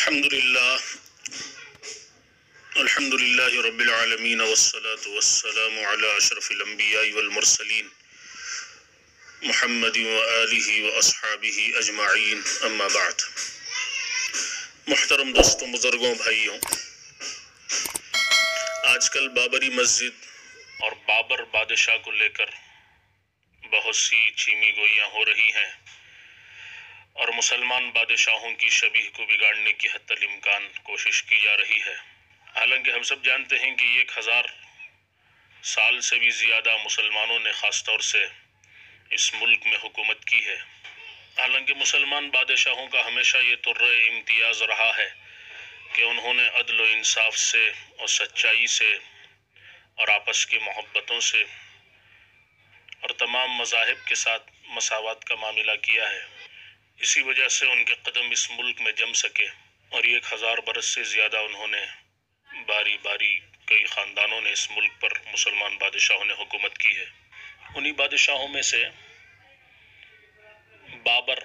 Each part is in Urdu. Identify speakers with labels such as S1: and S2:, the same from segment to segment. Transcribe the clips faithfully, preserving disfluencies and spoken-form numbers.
S1: الحمدللہ الحمدللہ رب العالمین والصلاة والسلام علی اشرف الانبیاء والمرسلین محمد وآلہ واصحابہ اجمعین، اما بعد۔ محترم دوستوں، بزرگوں، بھائیوں، آج کل بابری مسجد اور بابر بادشاہ کو لے کر بہت سی چیمی گوئیاں ہو رہی ہیں اور مسلمان بادشاہوں کی شبیہ کو بگاڑنے کی حتی الامکان کوشش کی جا رہی ہے۔ حالانکہ ہم سب جانتے ہیں کہ ایک ہزار سال سے بھی زیادہ مسلمانوں نے خاص طور سے اس ملک میں حکومت کی ہے۔ حالانکہ مسلمان بادشاہوں کا ہمیشہ یہ طرہ امتیاز رہا ہے کہ انہوں نے عدل و انصاف سے اور سچائی سے اور آپس کی محبتوں سے اور تمام مذاہب کے ساتھ مساوات کا معاملہ کیا ہے۔ اسی وجہ سے ان کے قدم اس ملک میں جم سکے اور ایک ہزار برس سے زیادہ انہوں نے باری باری کئی خاندانوں نے اس ملک پر مسلمان بادشاہوں نے حکومت کی ہے۔ انہی بادشاہوں میں سے بابر،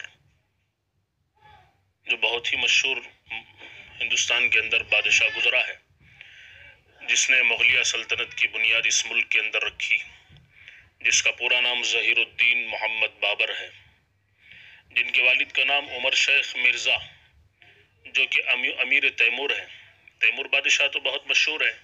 S1: جو بہت ہی مشہور ہندوستان کے اندر بادشاہ گزرا ہے، جس نے مغلیہ سلطنت کی بنیاد اس ملک کے اندر رکھی، جس کا پورا نام ظہیر الدین محمد بابر ہے، جن کے والد کا نام عمر شیخ مرزا، جو کہ امیر تیمور ہے۔ تیمور بادشاہ تو بہت مشہور ہے،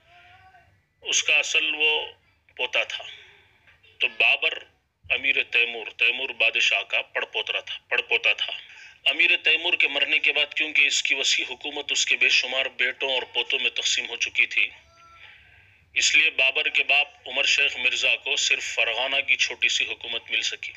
S1: اس کا اصل وہ پوتا تھا۔ تو بابر امیر تیمور تیمور بادشاہ کا پڑ پوترا تھا پڑ پوتا تھا۔ امیر تیمور کے مرنے کے بعد کیونکہ اس کی وسیع حکومت اس کے بے شمار بیٹوں اور پوتوں میں تقسیم ہو چکی تھی، اس لیے بابر کے باپ عمر شیخ مرزا کو صرف فرغانہ کی چھوٹی سی حکومت مل سکی،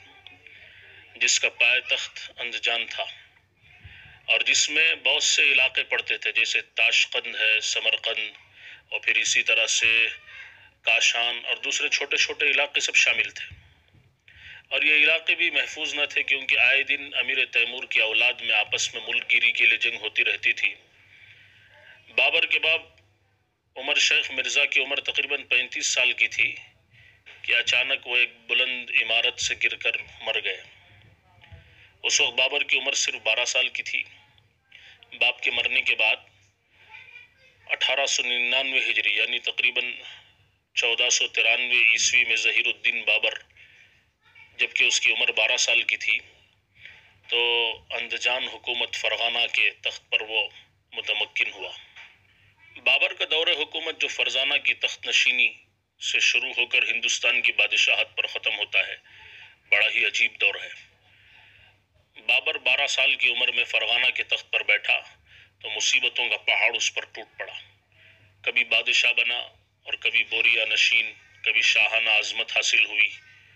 S1: جس کا پائے تخت اندجان تھا اور جس میں بہت سے علاقے پڑتے تھے، جیسے تاشقند ہے، سمرقند، اور پھر اسی طرح سے کاشان اور دوسرے چھوٹے چھوٹے علاقے سب شامل تھے۔ اور یہ علاقے بھی محفوظ نہ تھے کیونکہ آئے دن امیر تیمور کی اولاد میں آپس میں ملک گیری کے لیے جنگ ہوتی رہتی تھی۔ بابر کے باپ عمر شیخ مرزا کی عمر تقریباً پینتیس سال کی تھی کہ اچانک وہ ایک بلند عمارت سے گر کر مر گئے۔ اس وقت بابر کی عمر صرف بارہ سال کی تھی۔ باپ کے مرنے کے بعد اٹھارہ سو ننانوے ہجری یعنی تقریباً چودہ سو ترانوے عیسوی میں ظہیر الدین بابر، جبکہ اس کی عمر بارہ سال کی تھی، تو اندجان حکومت فرغانہ کے تخت پر وہ متمکن ہوا۔ بابر کا دور حکومت جو فرزانہ کی تخت نشینی سے شروع ہو کر ہندوستان کی بادشاہت پر ختم ہوتا ہے، بڑا ہی عجیب دور ہے۔ بابر بارہ سال کی عمر میں فرغانہ کے تخت پر بیٹھا تو مصیبتوں کا پہاڑ اس پر ٹوٹ پڑا۔ کبھی بادشاہ بنا اور کبھی بوریا نشین، کبھی شاہانہ عظمت حاصل ہوئی،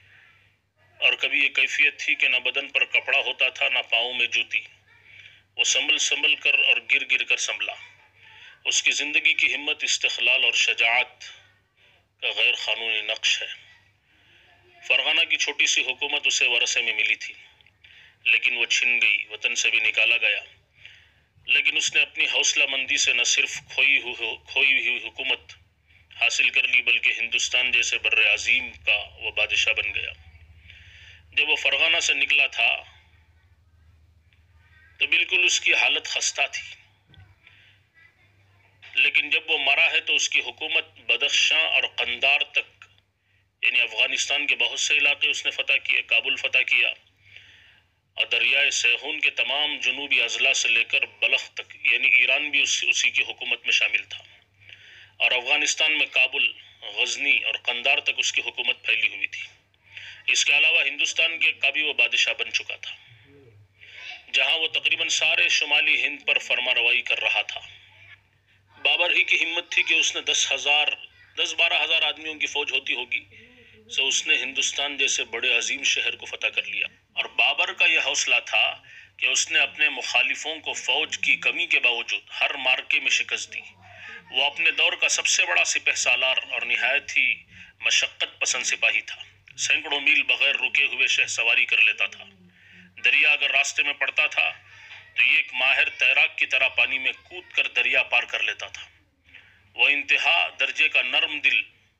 S1: اور کبھی یہ کیفیت تھی کہ نہ بدن پر کپڑا ہوتا تھا نہ پاؤں میں جوتی۔ وہ سنبھل سنبھل کر اور گر گر کر سنبھلا۔ اس کی زندگی کی ہمت، استقلال اور شجاعت کا غیر قانونی نقش ہے۔ فرغانہ کی چھوٹی سی حکومت اسے ورثے میں ملی تھی، لیکن وہ چھن گئی، وطن سے بھی نکالا گیا۔ لیکن اس نے اپنی حوصلہ مندی سے نہ صرف کھوئی ہوئی کھوئی ہوئی حکومت حاصل کر لی، بلکہ ہندوستان جیسے بر عظیم کا وہ بادشاہ بن گیا۔ جب وہ فرغانہ سے نکلا تھا تو بالکل اس کی حالت خستہ تھی، لیکن جب وہ مرا ہے تو اس کی حکومت بدخشاں اور قندار تک یعنی افغانستان کے بہت سے علاقے اس نے فتح کیے، کابل فتح کیا، اور دریائے سیہون کے تمام جنوبی اضلاع سے لے کر بلخ تک یعنی ایران بھی اس اسی کی حکومت میں شامل تھا، اور افغانستان میں کابل، غزنی اور قندار تک اس کی حکومت پھیلی ہوئی تھی۔ اس کے علاوہ ہندوستان کے کا بھی وہ بادشاہ بن چکا تھا، جہاں وہ تقریباً سارے شمالی ہند پر فرما روائی کر رہا تھا۔ بابر ہی کی ہمت تھی کہ اس نے دس ہزار دس بارہ ہزار آدمیوں کی فوج ہوتی ہوگی سو اس نے ہندوستان جیسے بڑے عظیم شہر کو فتح کر لیا۔ اور بابر کا یہ حوصلہ تھا کہ اس نے اپنے مخالفوں کو فوج کی کمی کے باوجود ہر مارکے میں شکست دی۔ وہ اپنے دور کا سب سے بڑا سپہ سالار اور نہایت ہی مشقت پسند سپاہی تھا۔ سینکڑوں میل بغیر رکے ہوئے شہ سواری کر لیتا تھا۔ دریا اگر راستے میں پڑتا تھا تو یہ ایک ماہر تیراک کی طرح پانی میں کود کر دریا پار کر لیتا تھا۔ وہ انتہا درجے کا نرم دل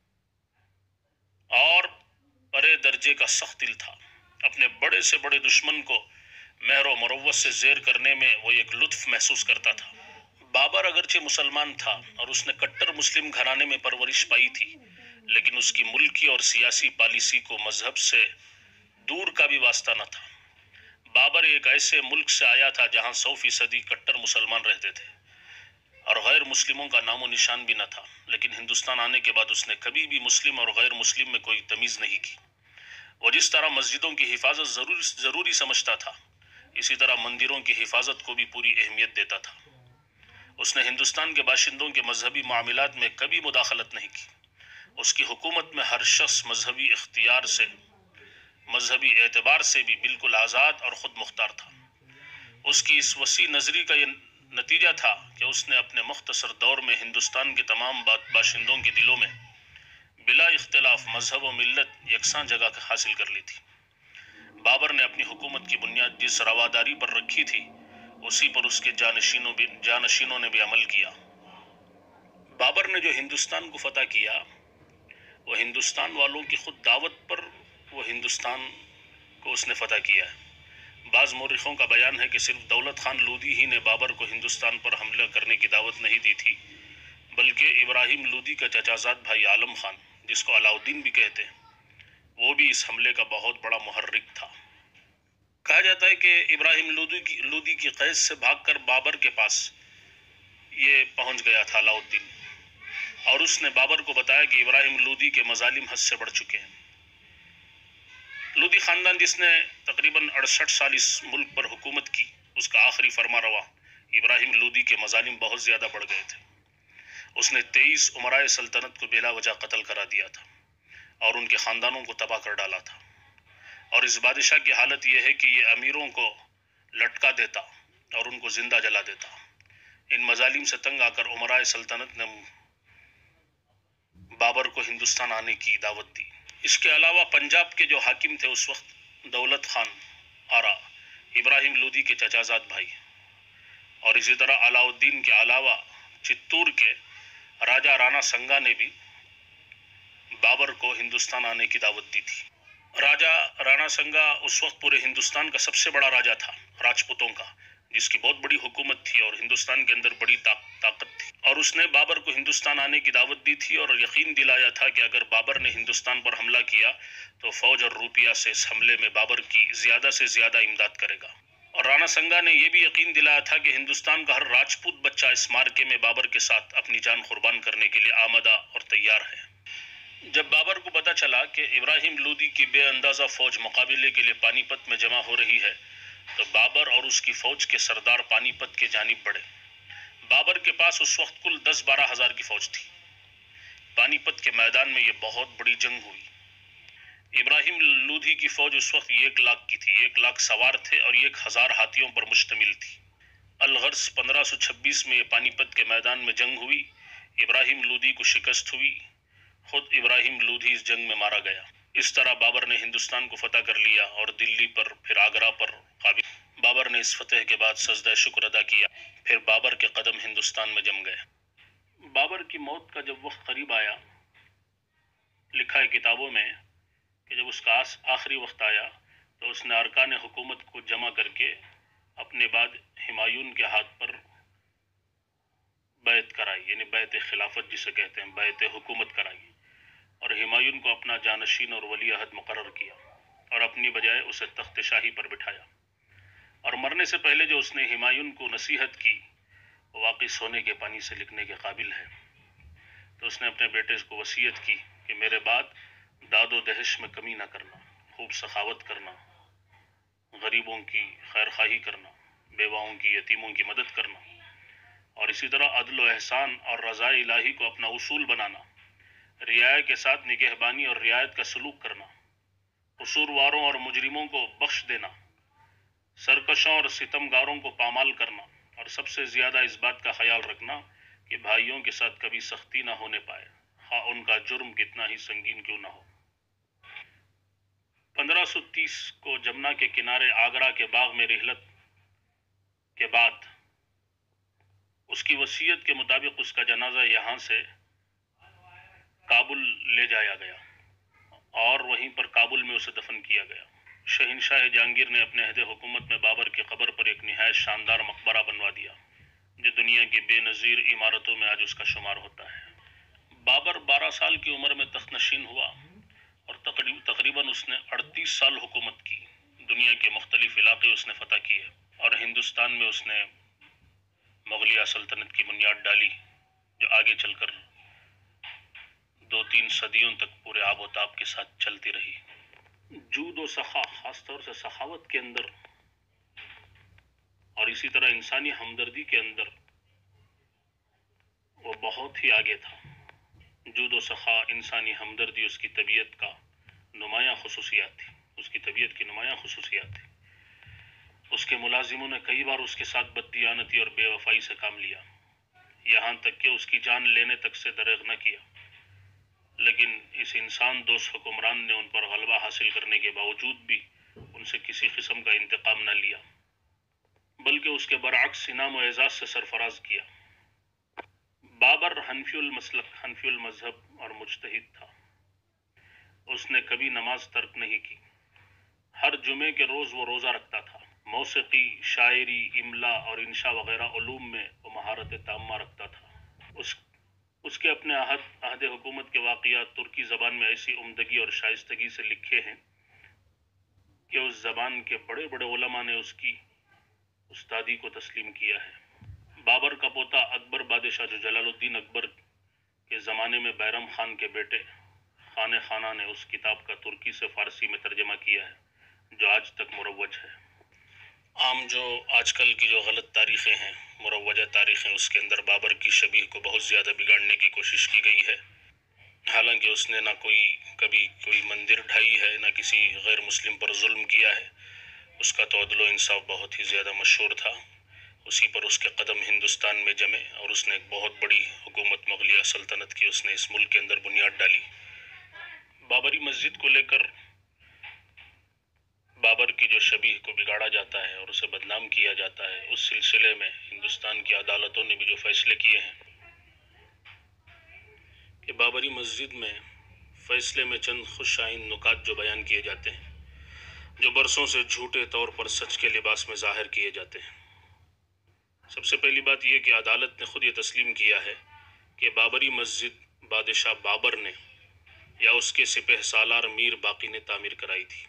S1: اور بڑے درجے کا سخت دل تھا۔ اپنے بڑے سے بڑے دشمن کو مہر و مروت سے زیر کرنے میں وہ ایک لطف محسوس کرتا تھا۔ بابر اگرچہ مسلمان تھا اور اس نے کٹر مسلم گھرانے میں پرورش پائی تھی، لیکن اس کی ملکی اور سیاسی پالیسی کو مذہب سے دور کا بھی واسطہ نہ تھا۔ بابر ایک ایسے ملک سے آیا تھا جہاں سو فیصدی کٹر مسلمان رہتے تھے اور غیر مسلموں کا نام و نشان بھی نہ تھا، لیکن ہندوستان آنے کے بعد اس نے کبھی بھی مسلم اور غیر مسلم میں کوئی تمیز نہیں کی۔ وہ جس طرح مسجدوں کی حفاظت ضروری ضروری سمجھتا تھا، اسی طرح مندروں کی حفاظت کو بھی پوری اہمیت دیتا تھا۔ اس نے ہندوستان کے باشندوں کے مذہبی معاملات میں کبھی مداخلت نہیں کی۔ اس کی حکومت میں ہر شخص مذہبی اختیار سے مذہبی اعتبار سے بھی بالکل آزاد اور خود مختار تھا۔ اس کی اس وسیع نظری کا یہ نتیجہ تھا کہ اس نے اپنے مختصر دور میں ہندوستان کے تمام باشندوں کے دلوں میں بلا اختلاف مذہب و ملت یکساں جگہ حاصل کر لی تھی۔ بابر نے اپنی حکومت کی بنیاد جس رواداری پر رکھی تھی، اسی پر اس کے جانشینوں بھی جانشینوں نے بھی عمل کیا۔ بابر نے جو ہندوستان کو فتح کیا، وہ ہندوستان والوں کی خود دعوت پر وہ ہندوستان کو اس نے فتح کیا ہے۔ بعض مورخوں کا بیان ہے کہ صرف دولت خان لودھی ہی نے بابر کو ہندوستان پر حملہ کرنے کی دعوت نہیں دی تھی، بلکہ ابراہیم لودھی کا چچا زاد بھائی عالم خان، جس کو علاؤ الدین بھی کہتے ہیں، وہ بھی اس حملے کا بہت بڑا محرک تھا۔ کہا جاتا ہے کہ ابراہیم لودھی کی لودھی کی قید سے بھاگ کر بابر کے پاس یہ پہنچ گیا تھا علاؤ الدین، اور اس نے بابر کو بتایا کہ ابراہیم لودھی کے مظالم حد سے بڑھ چکے ہیں۔ لودھی خاندان جس نے تقریباً اڑسٹھ سال اس ملک پر حکومت کی، اس کا آخری فرما روا ابراہیم لودھی کے مظالم بہت زیادہ بڑھ گئے تھے۔ اس نے تیئیس امرائے سلطنت کو بلا وجہ قتل کرا دیا تھا اور ان کے خاندانوں کو تباہ کر ڈالا تھا، اور اس بادشاہ کی حالت یہ ہے کہ یہ امیروں کو لٹکا دیتا اور ان کو زندہ جلا دیتا۔ ان مظالم سے تنگ آ کر امرائے سلطنت نے بابر کو ہندوستان آنے کی دعوت دی۔ اس کے علاوہ پنجاب کے جو حاکم تھے اس وقت، دولت خان آرا، ابراہیم لودھی کے چچا زاد بھائی، اور اسی طرح علاؤ الدین کے علاوہ چتور کے راجہ رانا سنگا نے بھی بابر کو ہندوستان آنے کی دعوت دی تھی۔ راجہ رانا سنگا اس وقت پورے ہندوستان کا سب سے بڑا راجہ تھا، راجپوتوں کا، جس کی بہت بڑی حکومت تھی اور ہندوستان کے اندر بڑی طاقت تھی، اور اس نے بابر کو ہندوستان آنے کی دعوت دی تھی اور یقین دلایا تھا کہ اگر بابر نے ہندوستان پر حملہ کیا تو فوج اور روپیہ سے اس حملے میں بابر کی زیادہ سے زیادہ امداد کرے گا۔ اور رانا سنگا نے یہ بھی یقین دلایا تھا کہ ہندوستان کا ہر راجپوت بچہ اس معرکے میں بابر کے ساتھ اپنی جان قربان کرنے کے لیے آمادہ اور تیار ہے۔ جب بابر کو پتہ چلا کہ ابراہیم لودھی کی بے اندازہ فوج مقابلے کے لیے پانی پت میں جمع ہو رہی ہے، تو بابر اور اس کی فوج کے سردار پانی پت کے جانب بڑھے۔ بابر کے پاس اس وقت کل دس بارہ ہزار کی فوج تھی۔ پانی پت کے میدان میں یہ بہت بڑی جنگ ہوئی۔ ابراہیم لودھی کی فوج اس وقت ایک لاکھ کی تھی، ایک لاکھ سوار تھے اور ایک ہزار ہاتھیوں پر مشتمل تھی۔ الغرض پندرہ سو چھبیس میں یہ پانی پت کے میدان میں جنگ ہوئی، ابراہیم لودھی کو شکست ہوئی، خود ابراہیم لودھی اس جنگ میں مارا گیا۔ اس طرح بابر نے ہندوستان کو فتح کر لیا اور دلی پر پھر آگرہ پر قابض۔ بابر نے اس فتح کے بعد سجدہ شکر ادا کیا، پھر بابر کے قدم ہندوستان میں جم گئے۔ بابر کی موت کا جب وقت قریب آیا، لکھا ہے کتابوں میں کہ جب اس کا آخری وقت آیا تو اس نے ارکان حکومت کو جمع کر کے اپنے بعد ہمایون کے ہاتھ پر بیعت کرائی، یعنی بیعت خلافت جسے کہتے ہیں، بیعت حکومت کرائی، اور ہمایون کو اپنا جانشین اور ولی عہد مقرر کیا اور اپنی بجائے اسے تخت شاہی پر بٹھایا۔ اور مرنے سے پہلے جو اس نے ہمایون کو نصیحت کی، وہ واقعی سونے کے پانی سے لکھنے کے قابل ہے۔ تو اس نے اپنے بیٹے کو وصیت کی کہ میرے بعد داد و دہش میں کمی نہ کرنا، خوب سخاوت کرنا، غریبوں کی خیر خواہی کرنا، بیواؤں کی، یتیموں کی مدد کرنا، اور اسی طرح عدل و احسان اور رضا الہی کو اپنا اصول بنانا، رعایا کے ساتھ نگہبانی اور رعایت کا سلوک کرنا، قصورواروں اور مجرموں کو بخش دینا، سرکشوں اور ستمگاروں کو پامال کرنا، اور سب سے زیادہ اس بات کا خیال رکھنا کہ بھائیوں کے ساتھ کبھی سختی نہ ہونے پائے، خواہ ان کا جرم کتنا ہی سنگین کیوں نہ ہو۔ پندرہ سو تیس کو جمنا کے کنارے آگرہ کے باغ میں رحلت کے بعد اس کی وصیت کے مطابق اس کا جنازہ یہاں سے کابل لے جایا گیا اور وہیں پر کابل میں اسے دفن کیا گیا۔ شہنشاہ جہانگیر نے اپنے عہد حکومت میں بابر کی قبر پر ایک نہایت شاندار مقبرہ بنوا دیا، جو دنیا کی بے نظیر عمارتوں میں آج اس کا شمار ہوتا ہے۔ بابر بارہ سال کی عمر میں تخت نشین ہوا اور تقریباً اس نے اڑتیس سال حکومت کی۔ دنیا کے مختلف علاقے اس نے فتح کیے اور ہندوستان میں اس نے مغلیہ سلطنت کی بنیاد ڈالی، جو آگے چل کر دو تین صدیوں تک پورے آب و تاب کے ساتھ چلتی رہی۔ جود و سخا، خاص طور سے سخاوت کے اندر اور اسی طرح انسانی ہمدردی کے اندر وہ بہت ہی آگے تھا۔ جود و سخا، انسانی ہمدردی اس کی طبیعت کا نمایاں خصوصیات تھی، اس کی طبیعت کی نمایاں خصوصیات تھی۔ اس کے ملازموں نے کئی بار اس کے ساتھ بددیانتی اور بے وفائی سے کام لیا، یہاں تک کہ اس کی جان لینے تک سے دریغ نہ کیا، لیکن اس انسان دوست حکمران نے ان پر غلبہ حاصل کرنے کے باوجود بھی ان سے کسی قسم کا انتقام نہ لیا، بلکہ اس کے برعکس انعام و اعزاز سے سرفراز کیا۔ بابر حنفی المسلک، حنفی المذہب اور مجتہد تھا۔ اس نے کبھی نماز ترک نہیں کی۔ ہر جمعے کے روز وہ روزہ رکھتا تھا۔ موسیقی، شاعری، املا اور انشاء وغیرہ علوم میں وہ مہارت تامہ رکھتا تھا۔ اس اس کے اپنے عہد عہد حکومت کے واقعات ترکی زبان میں ایسی عمدگی اور شائستگی سے لکھے ہیں کہ اس زبان کے بڑے بڑے علماء نے اس کی استادی کو تسلیم کیا ہے۔ بابر کا پوتا اکبر بادشاہ، جو جلال الدین اکبر کے زمانے میں بیرم خان کے بیٹے خانِ خانہ نے اس کتاب کا ترکی سے فارسی میں ترجمہ کیا ہے، جو آج تک مروج ہے۔ عام جو آج کل کی جو غلط تاریخیں ہیں، مروجہ تاریخیں، اس کے اندر بابر کی شبیہ کو بہت زیادہ بگاڑنے کی کوشش کی گئی ہے، حالانکہ اس نے نہ کوئی کبھی کوئی مندر ڈھائی ہے، نہ کسی غیر مسلم پر ظلم کیا ہے۔ اس کا تو عدل و انصاف بہت ہی زیادہ مشہور تھا، اسی پر اس کے قدم ہندوستان میں جمے اور اس نے ایک بہت بڑی حکومت مغلیہ سلطنت کی اس نے اس ملک کے اندر بنیاد ڈالی۔ بابری مسجد کو لے کر بابر کی جو شبیہ کو بگاڑا جاتا ہے اور اسے بدنام کیا جاتا ہے، اس سلسلے میں ہندوستان کی عدالتوں نے بھی جو فیصلے کیے ہیں کہ بابری مسجد میں فیصلے میں چند خوش آئند نکات جو بیان کیے جاتے ہیں، جو برسوں سے جھوٹے طور پر سچ کے لباس میں ظاہر کیے جاتے ہیں۔ سب سے پہلی بات یہ کہ عدالت نے خود یہ تسلیم کیا ہے کہ بابری مسجد بادشاہ بابر نے یا اس کے سپہ سالار میر باقی نے تعمیر کرائی تھی۔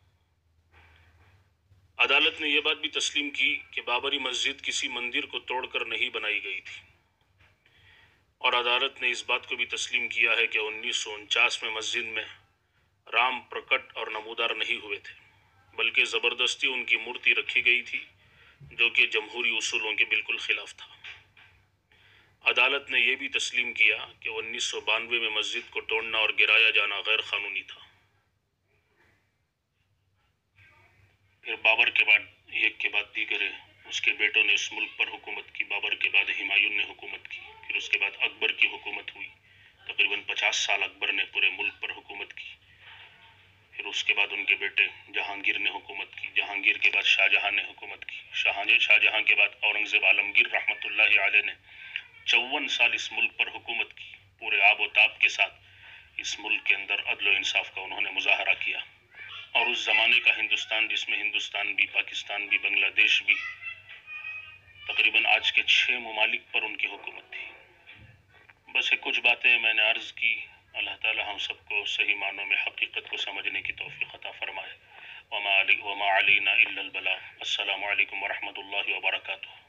S1: عدالت نے یہ بات بھی تسلیم کی کہ بابری مسجد کسی مندر کو توڑ کر نہیں بنائی گئی تھی، اور عدالت نے اس بات کو بھی تسلیم کیا ہے کہ انیس سو انچاس میں مسجد میں رام پرکٹ اور نمودار نہیں ہوئے تھے، بلکہ زبردستی ان کی مورتی رکھی گئی تھی، جو کہ جمہوری اصولوں کے بالکل خلاف تھا۔ عدالت نے یہ بھی تسلیم کیا کہ انیس سو بانوے میں مسجد کو توڑنا اور گرایا جانا غیر قانونی تھا۔ پھر بابر کے بعد ایک کے بعد دیگر اس کے بیٹوں نے اس ملک پر حکومت کی۔ بابر کے بعد ہمایوں نے حکومت کی، پھر اس کے بعد اکبر کی حکومت ہوئی، تقریباً پچاس سال اکبر نے پورے ملک پر حکومت کی۔ پھر اس کے بعد ان کے بیٹے جہانگیر نے حکومت کی، جہانگیر کے بعد شاہ جہاں نے حکومت کی، شاہ جہاں کے بعد اورنگزیب عالمگیر رحمۃ اللہ علیہ نے چون سال اس ملک پر حکومت کی۔ پورے آب و تاب کے ساتھ اس ملک کے اندر عدل و انصاف کا انہوں نے مظاہرہ کیا، اور اس زمانے کا ہندوستان، جس میں ہندوستان بھی، پاکستان بھی، بنگلہ دیش بھی، تقریباً آج کے چھ ممالک پر ان کی حکومت تھی۔ بس یہ کچھ باتیں میں نے عرض کی۔ اللہ تعالی ہم سب کو صحیح معنوں میں حقیقت کو سمجھنے کی توفیق عطا فرمائے۔ وما علی وما علینا الا البلاغ۔ السلام علیکم ورحمۃ اللہ وبرکاتہ۔